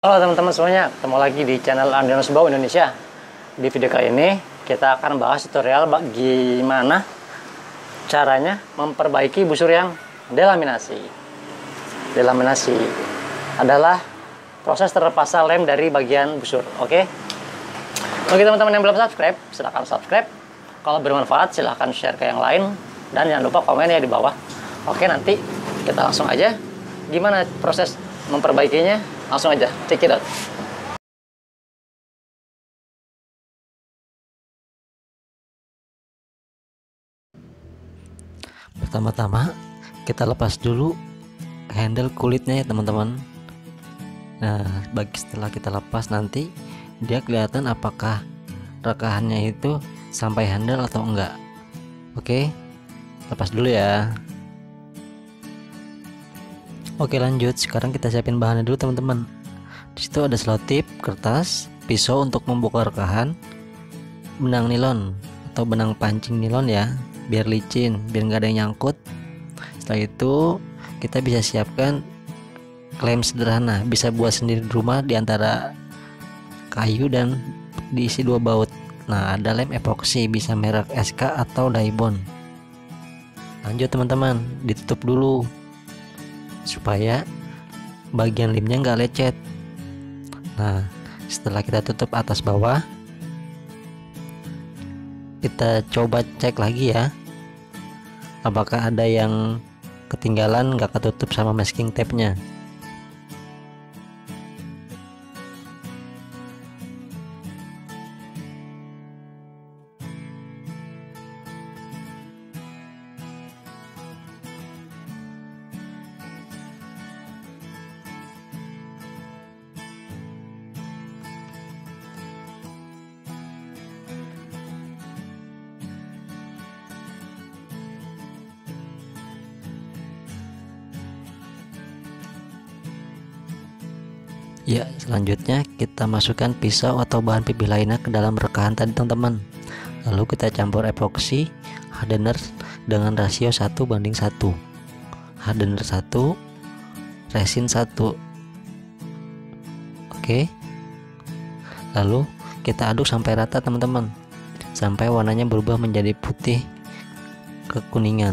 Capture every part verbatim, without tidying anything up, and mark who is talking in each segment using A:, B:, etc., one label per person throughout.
A: Halo teman-teman semuanya, ketemu lagi di channel Andrianus Bau Indonesia. Di video kali ini kita akan bahas tutorial bagaimana caranya memperbaiki busur yang delaminasi. Delaminasi adalah proses terlepasnya lem dari bagian busur. Oke. Bagi teman-teman yang belum subscribe, silahkan subscribe. Kalau bermanfaat silahkan share ke yang lain dan jangan lupa komen ya di bawah. Oke, nanti kita langsung aja gimana proses memperbaikinya. Langsung aja, check it out. Pertama-tama kita lepas dulu handle kulitnya ya teman-teman. Nah, bagi setelah kita lepas nanti dia kelihatan apakah rekahannya itu sampai handle atau enggak. Oke, lepas dulu ya. Oke, lanjut. Sekarang kita siapin bahannya dulu teman-teman. Di situ ada selotip, kertas, pisau untuk membuka rekahan, benang nilon atau benang pancing nilon ya, biar licin, biar nggak ada yang nyangkut. Setelah itu kita bisa siapkan lem sederhana, bisa buat sendiri di rumah di antara kayu dan diisi dua baut. Nah, ada lem epoksi, bisa merek S K atau Daibon. Lanjut teman-teman, ditutup dulu supaya bagian lemnya nggak lecet. Nah, setelah kita tutup atas bawah, kita coba cek lagi ya, apakah ada yang ketinggalan nggak ketutup sama masking tape-nya. Ya, selanjutnya kita masukkan pisau atau bahan pipih lainnya ke dalam rekahan tadi teman-teman. Lalu kita campur epoksi hardener dengan rasio satu banding satu. Hardener satu, resin satu. Oke. Lalu kita aduk sampai rata teman-teman, sampai warnanya berubah menjadi putih kekuningan.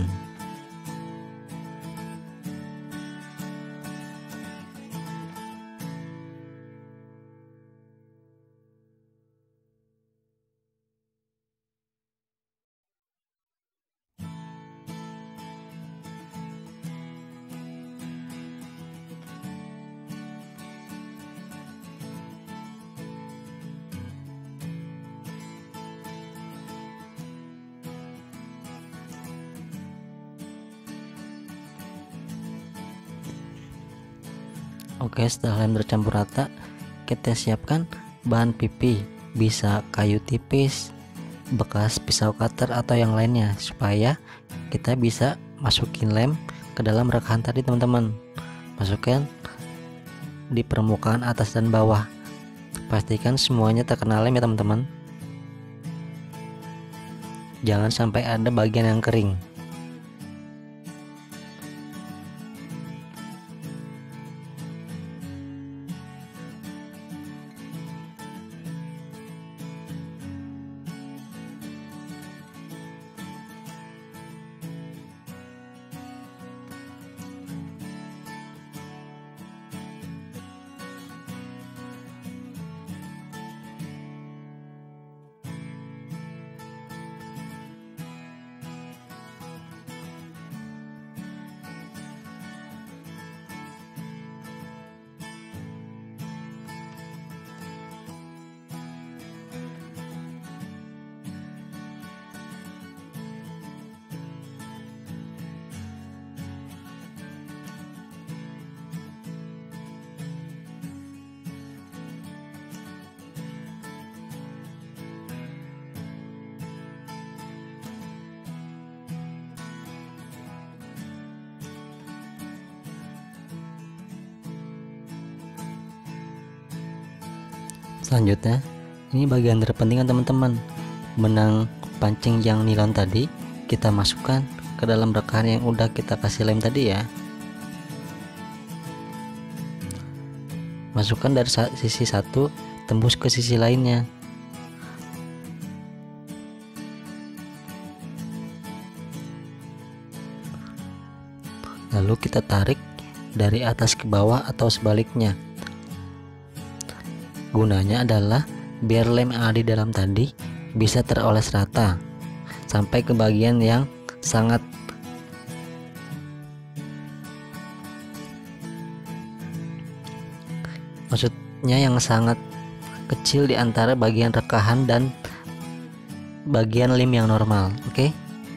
A: Oke, setelah lem bercampur rata, kita siapkan bahan pipih, bisa kayu tipis, bekas pisau cutter atau yang lainnya, supaya kita bisa masukin lem ke dalam rekahan tadi teman-teman. Masukkan di permukaan atas dan bawah, pastikan semuanya terkena lem ya teman-teman, jangan sampai ada bagian yang kering. Selanjutnya, ini bagian terpenting teman-teman, benang pancing yang nilon tadi kita masukkan ke dalam rekahan yang udah kita kasih lem tadi ya. masukkan dari sisi satu tembus ke sisi lainnya. Lalu kita tarik dari atas ke bawah atau sebaliknya. Gunanya adalah biar lem yang ada di dalam tadi bisa teroles rata sampai ke bagian yang sangat maksudnya yang sangat kecil di antara bagian rekahan dan bagian lem yang normal. Oke, okay?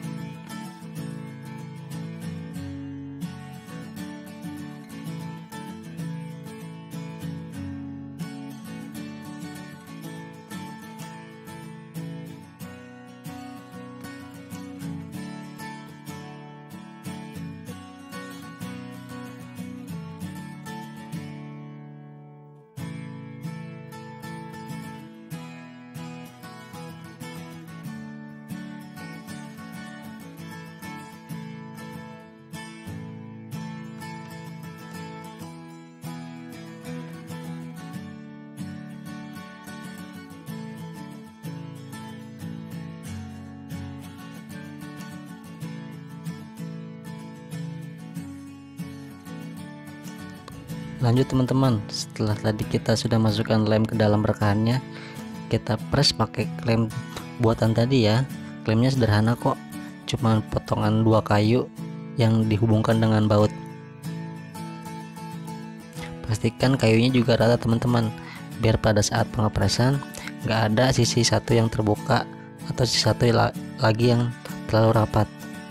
A: Lanjut teman-teman, setelah tadi kita sudah masukkan lem ke dalam rekahannya, kita press pakai klem buatan tadi ya. Klemnya sederhana kok, cuma potongan dua kayu yang dihubungkan dengan baut. Pastikan kayunya juga rata teman-teman, biar pada saat pengepresan nggak ada sisi satu yang terbuka atau sisi satu lagi yang terlalu rapat.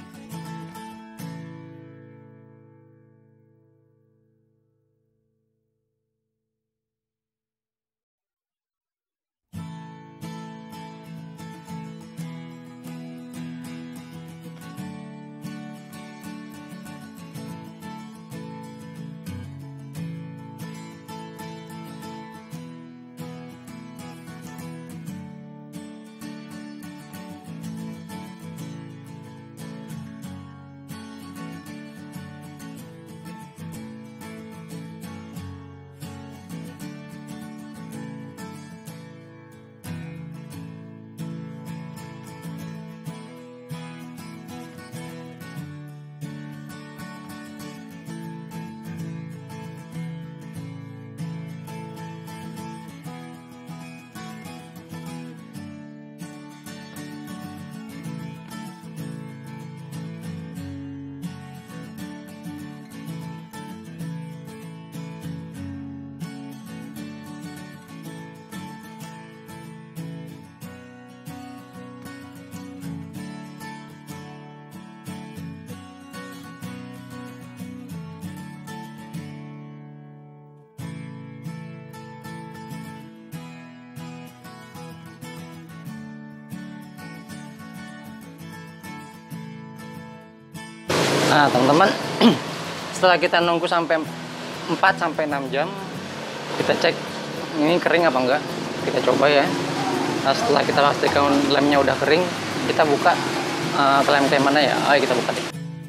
A: Nah teman-teman, setelah kita nunggu sampai empat sampai enam jam, kita cek ini kering apa enggak, kita coba ya. Nah, setelah kita pastikan lemnya udah kering, kita buka uh, klem-klem mana ya. Ayo kita buka deh.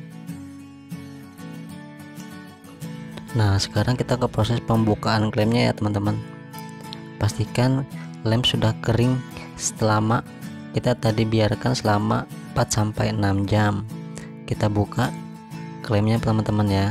A: Nah sekarang kita ke proses pembukaan klemnya ya teman-teman. Pastikan lem sudah kering selama kita tadi biarkan selama empat sampai enam jam. Kita buka klemnya teman-teman ya.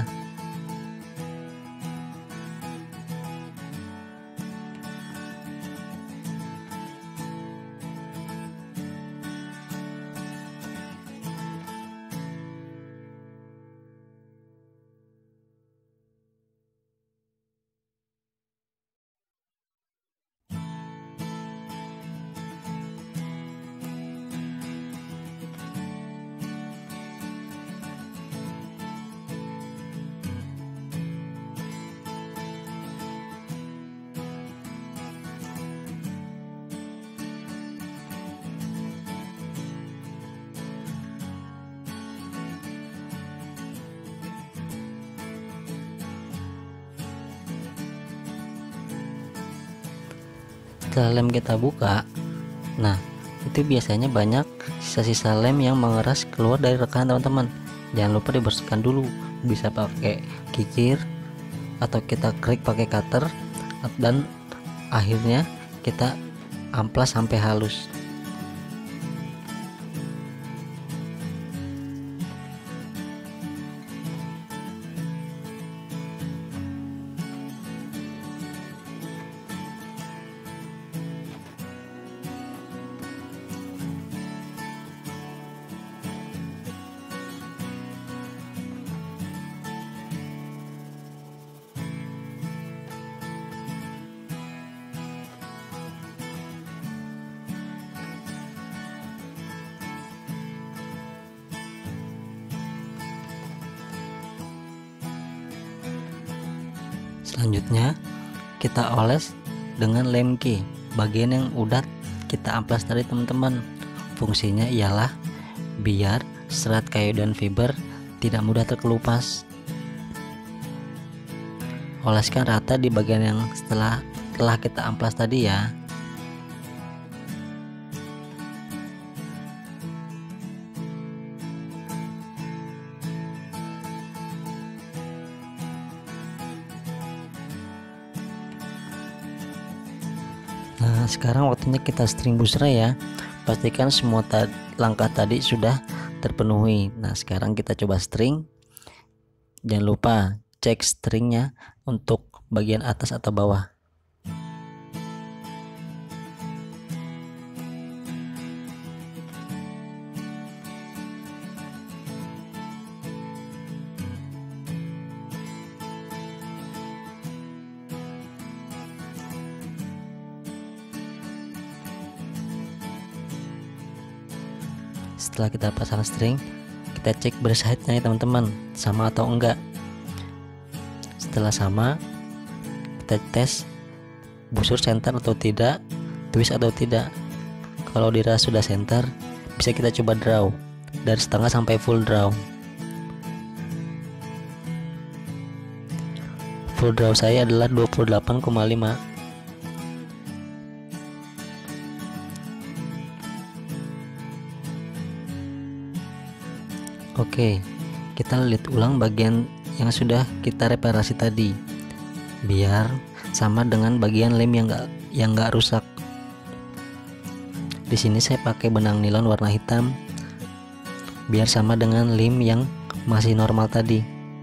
A: Setelah lem kita buka, nah itu biasanya banyak sisa-sisa lem yang mengeras keluar dari rekahan teman-teman. Jangan lupa dibersihkan dulu, bisa pakai kikir atau kita krik pakai cutter dan akhirnya kita amplas sampai halus. Selanjutnya kita oles dengan lem key bagian yang udah kita amplas tadi teman-teman. Fungsinya ialah biar serat kayu dan fiber tidak mudah terkelupas. Oleskan rata di bagian yang setelah telah kita amplas tadi ya. Nah, sekarang waktunya kita string busra ya. Pastikan semua ta langkah tadi sudah terpenuhi. Nah, sekarang kita coba string. Jangan lupa cek stringnya untuk bagian atas atau bawah. Setelah kita pasang string, kita cek bersihnya ya teman-teman, sama atau enggak. Setelah sama, kita tes busur center atau tidak, twist atau tidak. Kalau dirasa sudah center, bisa kita coba draw dari setengah sampai full draw. Full draw saya adalah dua puluh delapan koma lima. Oke, kita lihat ulang bagian yang sudah kita reparasi tadi, biar sama dengan bagian lem yang enggak yang enggak rusak. Di sini saya pakai benang nilon warna hitam, biar sama dengan lem yang masih normal tadi.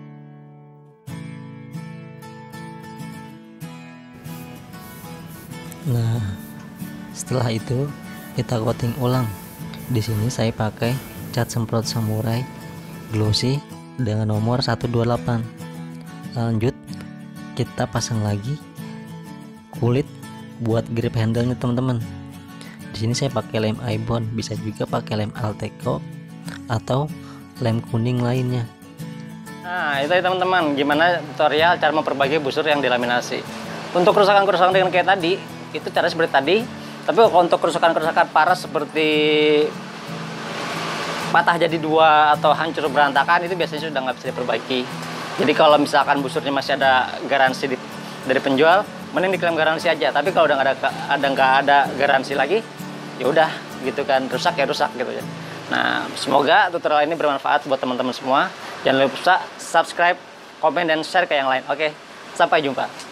A: Nah, setelah itu kita coating ulang. Di sini saya pakai cat semprot samurai glossy dengan nomor seratus dua puluh delapan. Lanjut kita pasang lagi kulit buat grip handle-nya teman-teman. Di sini saya pakai lem ibon, bisa juga pakai lem Alteco atau lem kuning lainnya.
B: Nah, itu ya teman-teman, gimana tutorial cara memperbaiki busur yang dilaminasi. Untuk kerusakan-kerusakan dengan kayak tadi, itu cara seperti tadi. Tapi kalau untuk kerusakan-kerusakan parah seperti patah jadi dua atau hancur berantakan, itu biasanya sudah nggak bisa diperbaiki. Jadi kalau misalkan busurnya masih ada garansi di, dari penjual, mending diklaim garansi aja. Tapi kalau udah nggak ada ada nggak ada garansi lagi, ya udah gitu kan, rusak ya rusak gitu ya. Nah, semoga tutorial ini bermanfaat buat teman-teman semua. Jangan lupa subscribe, komen, dan share ke yang lain. Oke, sampai jumpa.